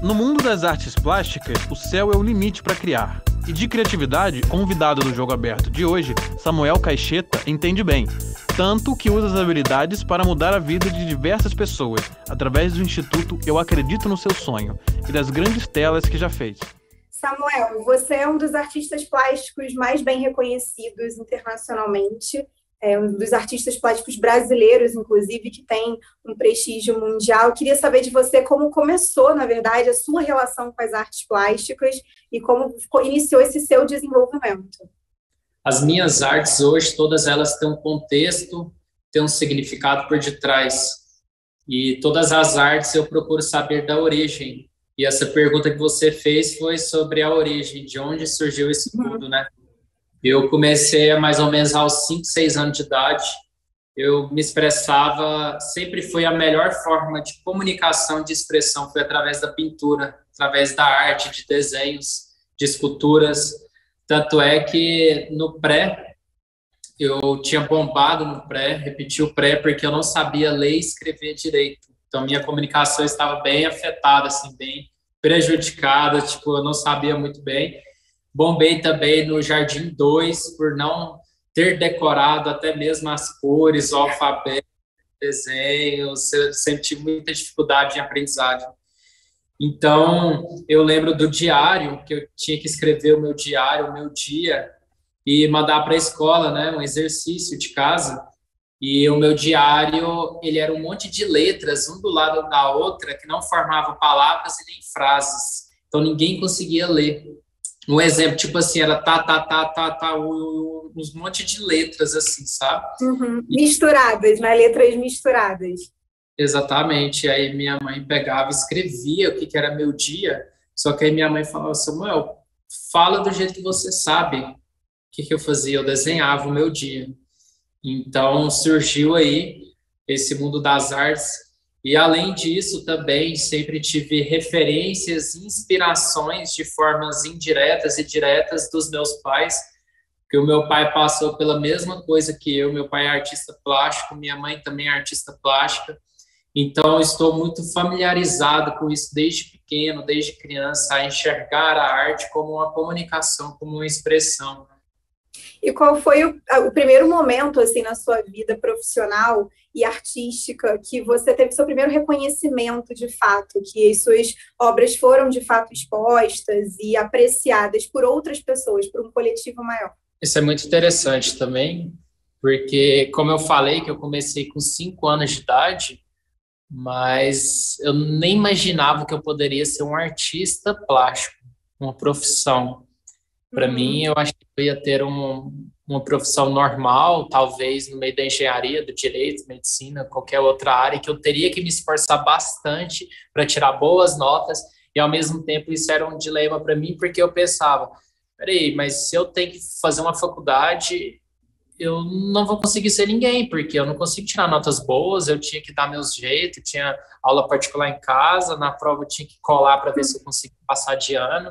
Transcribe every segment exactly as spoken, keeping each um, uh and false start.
No mundo das artes plásticas, o céu é o limite para criar. E de criatividade, o convidado do Jogo Aberto de hoje, Samuel Caixeta, entende bem. Tanto que usa as habilidades para mudar a vida de diversas pessoas, através do Instituto Eu Acredito no Seu Sonho e das grandes telas que já fez. Samuel, você é um dos artistas plásticos mais bem reconhecidos internacionalmente, é um dos artistas plásticos brasileiros, inclusive, que tem um prestígio mundial. Eu queria saber de você como começou, na verdade, a sua relação com as artes plásticas e como iniciou esse seu desenvolvimento. As minhas artes hoje, todas elas têm um contexto, têm um significado por detrás. E todas as artes eu procuro saber da origem. E essa pergunta que você fez foi sobre a origem, de onde surgiu isso tudo, né? Eu comecei mais ou menos aos cinco, seis anos de idade. Eu me expressava, sempre foi a melhor forma de comunicação, de expressão, foi através da pintura, através da arte, de desenhos, de esculturas. Tanto é que no pré, eu tinha bombado no pré, repeti o pré, porque eu não sabia ler e escrever direito. Então, minha comunicação estava bem afetada, assim, bem prejudicada, tipo, eu não sabia muito bem. Bombei também no Jardim dois, por não ter decorado até mesmo as cores, o alfabeto, desenhos, eu sempre tive muita dificuldade em aprendizagem. Então, eu lembro do diário, que eu tinha que escrever o meu diário, o meu dia, e mandar para a escola, né, um exercício de casa. E o meu diário, ele era um monte de letras, um do lado da outra, que não formavam palavras e nem frases. Então, ninguém conseguia ler. Um exemplo, tipo assim, era tá, tá, tá, tá, tá, uns monte de letras, assim, sabe? Uhum. Misturadas, né? Letras misturadas. Exatamente. Aí minha mãe pegava e escrevia o que, que era meu dia, só que aí minha mãe falava, Samuel, fala do jeito que você sabe. O que, que eu fazia? Eu desenhava o meu dia. Então, surgiu aí esse mundo das artes. E, além disso, também sempre tive referências, inspirações de formas indiretas e diretas dos meus pais, porque o meu pai passou pela mesma coisa que eu. Meu pai é artista plástico, minha mãe também é artista plástica. Então, estou muito familiarizado com isso desde pequeno, desde criança, a enxergar a arte como uma comunicação, como uma expressão. E qual foi o, o primeiro momento, assim, na sua vida profissional e artística que você teve seu primeiro reconhecimento, de fato, que as suas obras foram, de fato, expostas e apreciadas por outras pessoas, por um coletivo maior? Isso é muito interessante também, porque, como eu falei, que eu comecei com cinco anos de idade, mas eu nem imaginava que eu poderia ser um artista plástico, uma profissão. Para uhum. mim, eu acho que eu ia ter um, uma profissão normal, talvez no meio da engenharia, do direito, medicina, qualquer outra área, que eu teria que me esforçar bastante para tirar boas notas, e ao mesmo tempo isso era um dilema para mim, porque eu pensava, peraí, mas se eu tenho que fazer uma faculdade, eu não vou conseguir ser ninguém, porque eu não consigo tirar notas boas, eu tinha que dar meus jeitos, tinha aula particular em casa, na prova eu tinha que colar para ver se eu conseguia passar de ano.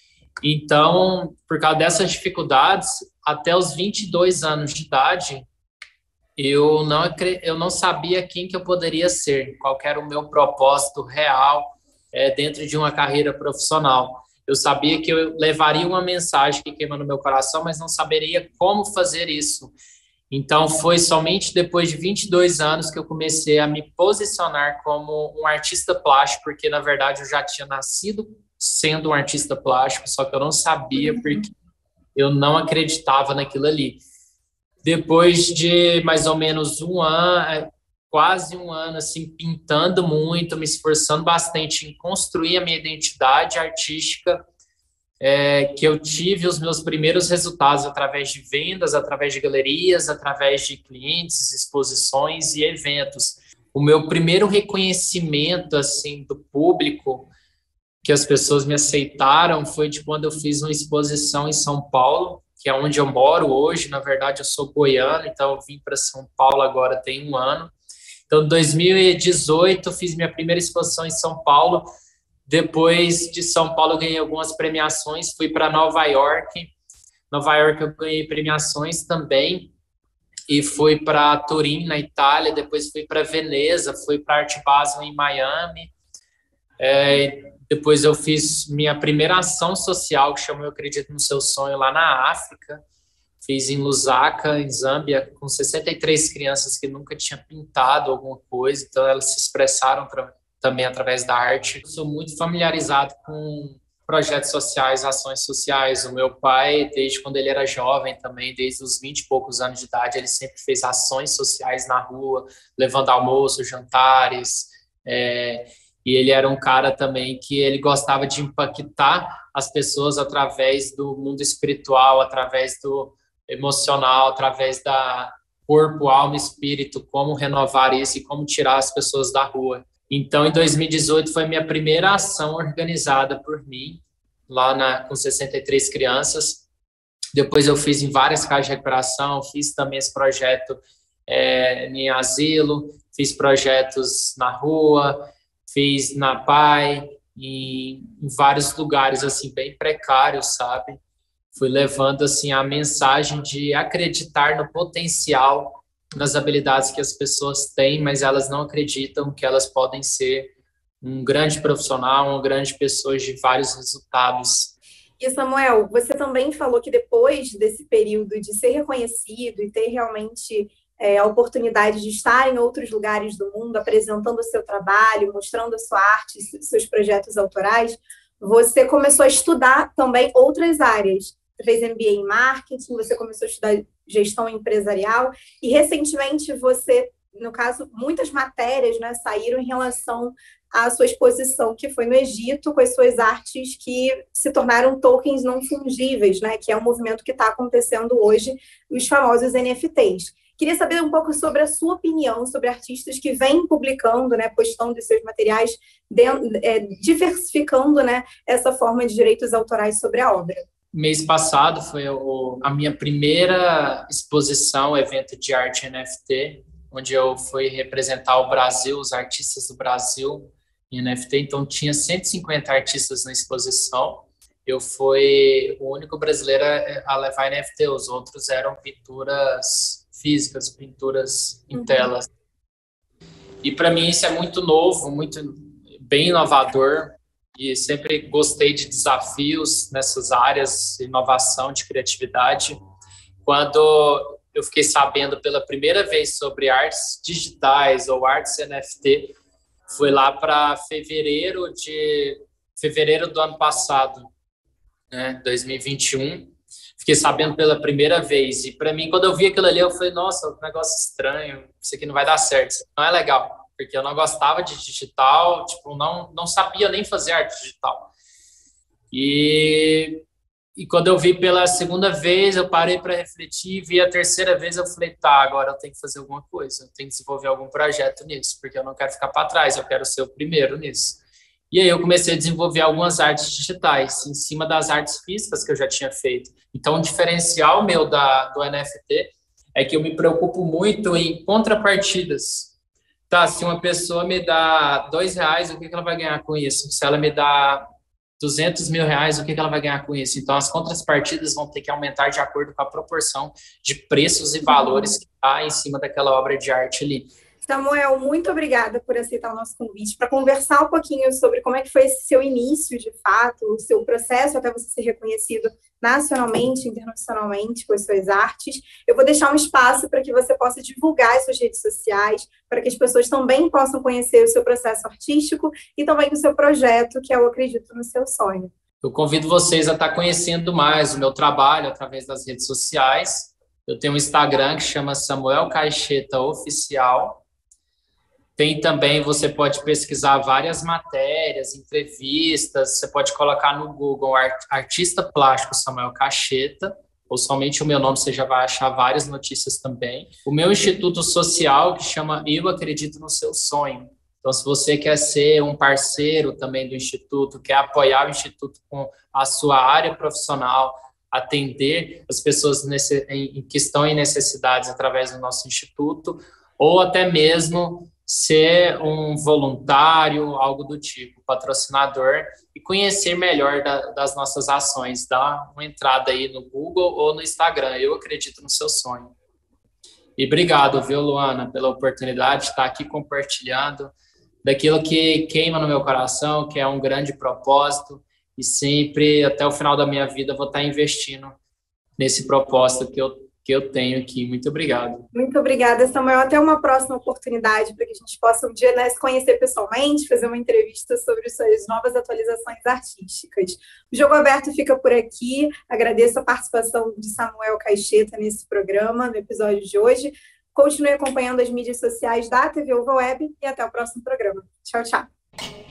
Então, por causa dessas dificuldades, até os vinte e dois anos de idade, eu não, eu não sabia quem que eu poderia ser, qual era o meu propósito real é, dentro de uma carreira profissional. Eu sabia que eu levaria uma mensagem que queima no meu coração, mas não saberia como fazer isso. Então, foi somente depois de vinte e dois anos que eu comecei a me posicionar como um artista plástico, porque, na verdade, eu já tinha nascido sendo um artista plástico, só que eu não sabia porque eu não acreditava naquilo ali. Depois de mais ou menos um ano, quase um ano, assim, pintando muito, me esforçando bastante em construir a minha identidade artística, é, que eu tive os meus primeiros resultados através de vendas, através de galerias, através de clientes, exposições e eventos. O meu primeiro reconhecimento, assim, do público, que as pessoas me aceitaram, foi de quando eu fiz uma exposição em São Paulo, que é onde eu moro hoje. Na verdade, eu sou goiano, então eu vim para São Paulo agora tem um ano. Então, em dois mil e dezoito, fiz minha primeira exposição em São Paulo. Depois de São Paulo, eu ganhei algumas premiações. Fui para Nova York. Nova York eu ganhei premiações também. E fui para Turim, na Itália. Depois fui para Veneza, fui para Art Basel, em Miami. É, Depois eu fiz minha primeira ação social, que chama Eu Acredito no Seu Sonho, lá na África. Fiz em Lusaka, em Zâmbia, com sessenta e três crianças que nunca tinham pintado alguma coisa, então elas se expressaram também através da arte. Sou muito familiarizado com projetos sociais, ações sociais. O meu pai, desde quando ele era jovem também, desde os vinte e poucos anos de idade, ele sempre fez ações sociais na rua, levando almoço, jantares, é, e ele era um cara também que ele gostava de impactar as pessoas através do mundo espiritual, através do emocional, através da corpo, alma e espírito, como renovar isso e como tirar as pessoas da rua. Então, em dois mil e dezoito, foi minha primeira ação organizada por mim, lá na, com sessenta e três crianças. Depois eu fiz em várias casas de recuperação, fiz também esse projeto é, em asilo, fiz projetos na rua, fiz na P A I, em, em vários lugares, assim, bem precários, sabe? Fui levando, assim, a mensagem de acreditar no potencial, nas habilidades que as pessoas têm, mas elas não acreditam que elas podem ser um grande profissional, uma grande pessoa de vários resultados. E, Samuel, você também falou que depois desse período de ser reconhecido e ter realmente é, a oportunidade de estar em outros lugares do mundo, apresentando o seu trabalho, mostrando a sua arte, seus projetos autorais, você começou a estudar também outras áreas. Você fez M B A em marketing, você começou a estudar gestão empresarial e, recentemente, você, no caso, muitas matérias, né, saíram em relação à sua exposição, que foi no Egito, com as suas artes que se tornaram tokens não fungíveis, né, que é um movimento que está acontecendo hoje, os famosos N F Ts. Queria saber um pouco sobre a sua opinião sobre artistas que vêm publicando, né, postando os seus materiais, dentro, é, diversificando, né, essa forma de direitos autorais sobre a obra. Mês passado foi o, a minha primeira exposição, evento de arte N F T, onde eu fui representar o Brasil, os artistas do Brasil em N F T. Então, tinha cento e cinquenta artistas na exposição. Eu fui o único brasileiro a levar N F T. Os outros eram pinturas físicas, pinturas em telas. E, para mim, isso é muito novo, muito bem inovador. E sempre gostei de desafios nessas áreas de inovação, de criatividade. Quando eu fiquei sabendo pela primeira vez sobre artes digitais ou artes N F T, foi lá para fevereiro de fevereiro do ano passado, né, dois mil e vinte e um. Fiquei sabendo pela primeira vez. E para mim, quando eu vi aquilo ali, eu falei, nossa, que negócio estranho, isso aqui não vai dar certo, isso não é legal. Porque eu não gostava de digital, tipo, não, não sabia nem fazer arte digital. E, e quando eu vi pela segunda vez, eu parei para refletir, vi a terceira vez, eu falei, tá, agora eu tenho que fazer alguma coisa, eu tenho que desenvolver algum projeto nisso, porque eu não quero ficar para trás, eu quero ser o primeiro nisso. E aí eu comecei a desenvolver algumas artes digitais, em cima das artes físicas que eu já tinha feito. Então, o diferencial meu da, do N F T é que eu me preocupo muito em contrapartidas. Tá, se uma pessoa me dá dois reais, o que ela vai ganhar com isso? Se ela me dá duzentos mil reais, o que ela vai ganhar com isso? Então, as contrapartidas vão ter que aumentar de acordo com a proporção de preços e valores que está em cima daquela obra de arte ali. Samuel, muito obrigada por aceitar o nosso convite para conversar um pouquinho sobre como é que foi esse seu início, de fato, o seu processo até você ser reconhecido nacionalmente, internacionalmente com as suas artes. Eu vou deixar um espaço para que você possa divulgar as suas redes sociais, para que as pessoas também possam conhecer o seu processo artístico e também o seu projeto, que é o Acredito no Seu Sonho. Eu convido vocês a estar conhecendo mais o meu trabalho através das redes sociais. Eu tenho um Instagram que chama Samuel Caixeta Oficial. Tem também, você pode pesquisar várias matérias, entrevistas, você pode colocar no Google Artista Plástico Samuel Caixeta, ou somente o meu nome, você já vai achar várias notícias também. O meu instituto social, que chama Eu Acredito no Seu Sonho. Então, se você quer ser um parceiro também do instituto, quer apoiar o instituto com a sua área profissional, atender as pessoas que estão em necessidades através do nosso instituto, ou até mesmo ser um voluntário, algo do tipo, patrocinador, e conhecer melhor da, das nossas ações. Dá uma entrada aí no Google ou no Instagram, Eu Acredito no Seu Sonho. E obrigado, viu, Luana, pela oportunidade de estar aqui compartilhando daquilo que queima no meu coração, que é um grande propósito, e sempre, até o final da minha vida, vou estar investindo nesse propósito que eu, que eu tenho aqui. Muito obrigado. Muito obrigada, Samuel. Até uma próxima oportunidade para que a gente possa um dia, né, se conhecer pessoalmente, fazer uma entrevista sobre suas novas atualizações artísticas. O Jogo Aberto fica por aqui. Agradeço a participação de Samuel Caixeta nesse programa, no episódio de hoje. Continue acompanhando as mídias sociais da T V Uva Web e até o próximo programa. Tchau, tchau.